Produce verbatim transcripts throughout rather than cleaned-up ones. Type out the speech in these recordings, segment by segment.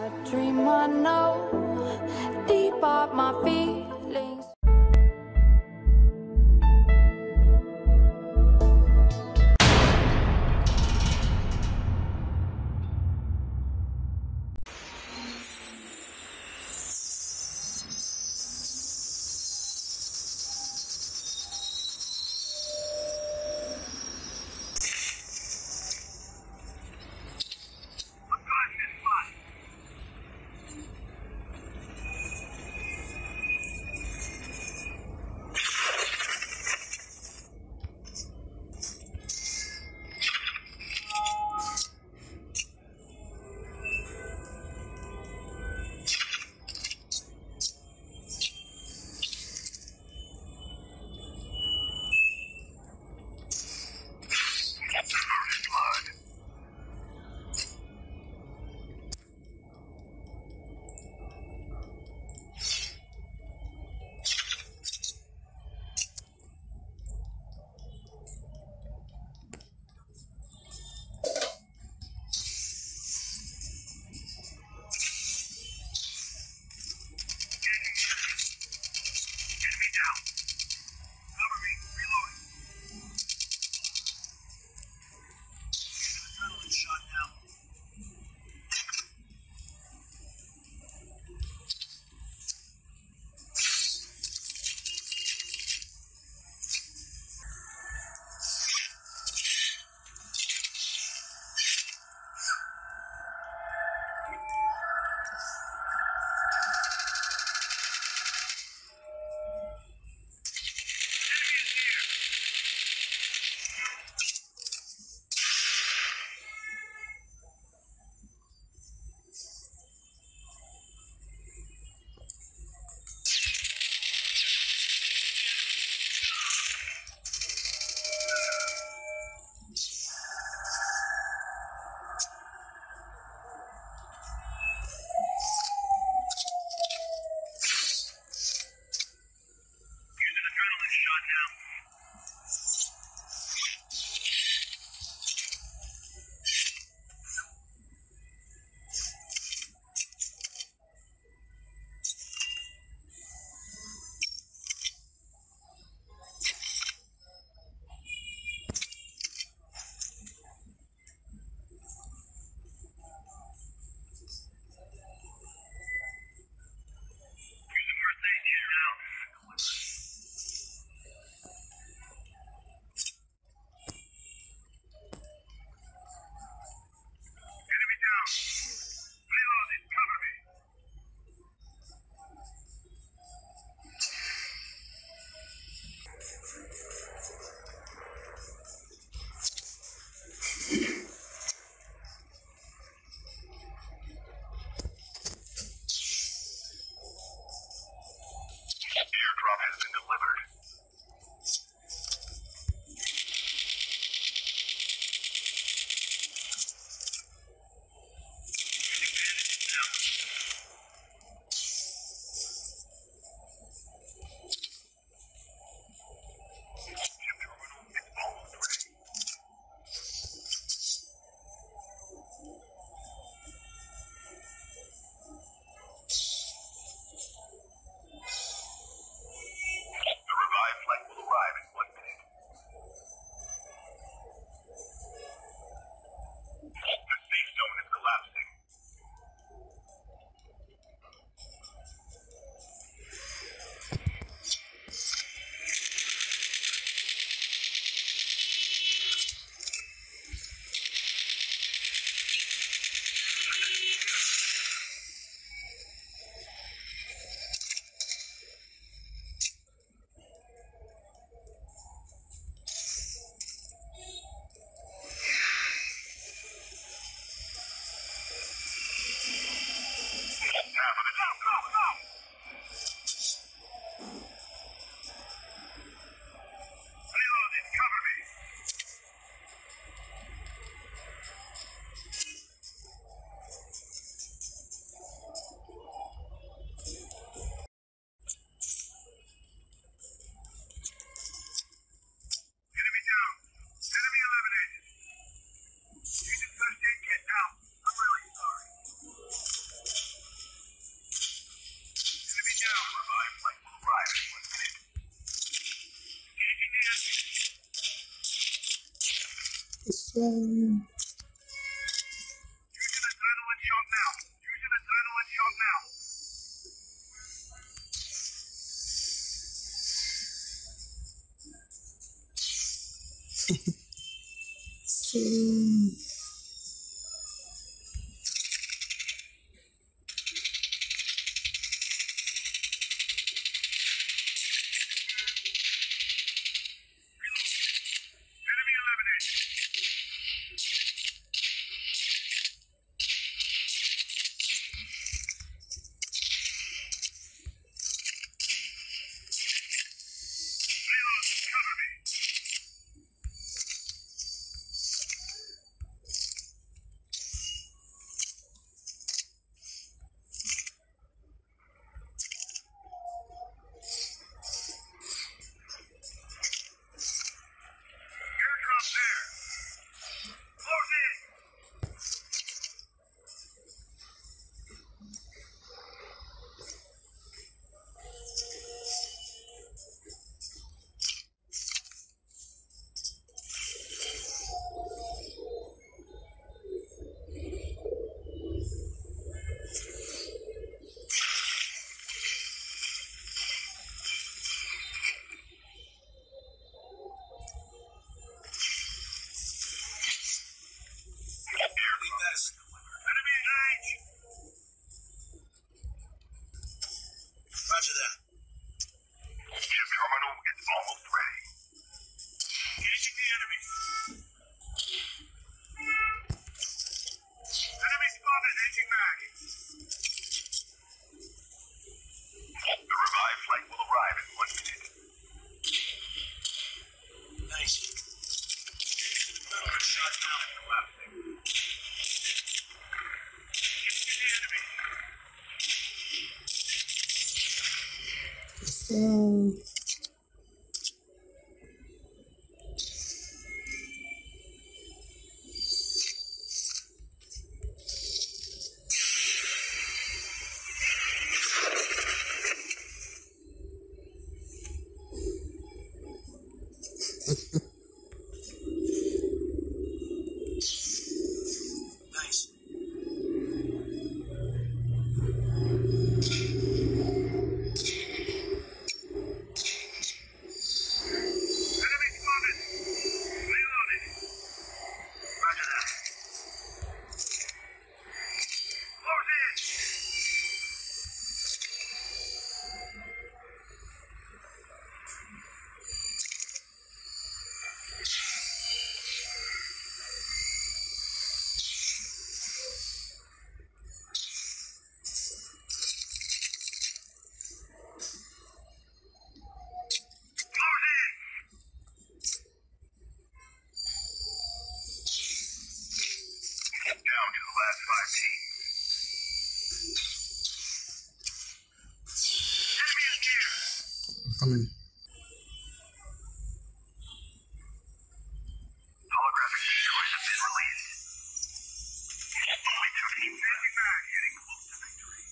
A dream I know, deep up my feelings. So use an adrenaline shot now. Use an adrenaline shot now. so Enemy eliminated. Reload. Cover me. Airdrop there. Close in. Enemy engage. Roger that. Chip terminal is almost ready. Engaging the enemy. Enemy spotted. Engaging mag. The revived flight will arrive in one minute. Nice. Good shot now. Collapsing. Engaging the enemy. so Nice. Enemy spotted. Reloading. Roger that. Close in. Close in. Down to the last five teams. Enemy is near. coming. Holographic destroyers have been released. Only two teams left. Mag getting close to victory.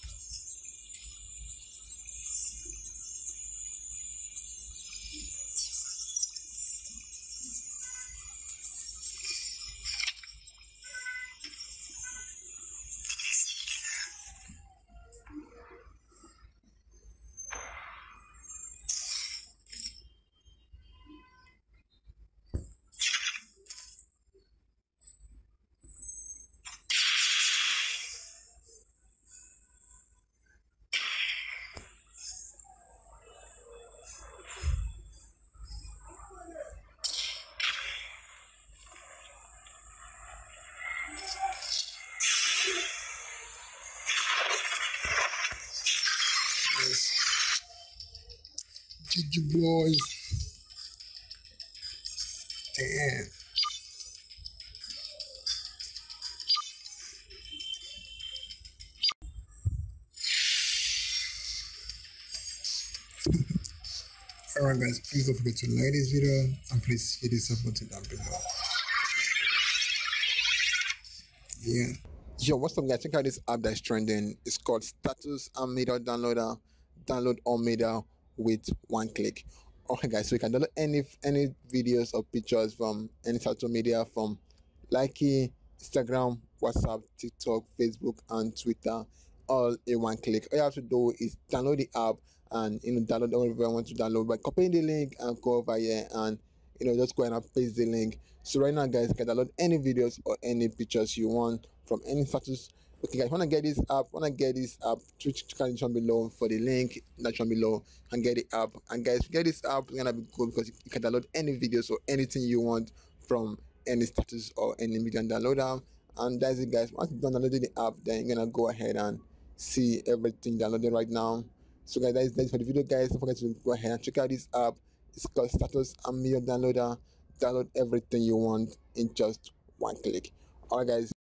G G boys. Damn. Alright guys, please don't forget to like this video and please hit the sub button down below. Yeah. Yo, what's up guys? Check out this app that's trending. It's called Status Almeida Downloader. Download Almeida with one click. Alright guys, so you can download any any videos or pictures from any social media, from Likee, Instagram, WhatsApp, TikTok, Facebook, and Twitter, all in one click. All you have to do is download the app and you know download whatever you want to download by copying the link and go over here and you know just go ahead and paste the link. So right now guys, you can download any videos or any pictures you want from any status. Okay guys, wanna get this app, wanna get this app, Twitch condition below for the link that below and get the app. And guys, get this app, it's gonna be good because you can download any videos or anything you want from any status or any media and download them. And that's it guys. Once you've downloaded the app, then you're gonna go ahead and see everything downloaded right now. So guys, that's, that's for the video guys. Don't forget to go ahead and check out this app. It's called Status and Media Downloader. Download everything you want in just one click. Alright guys.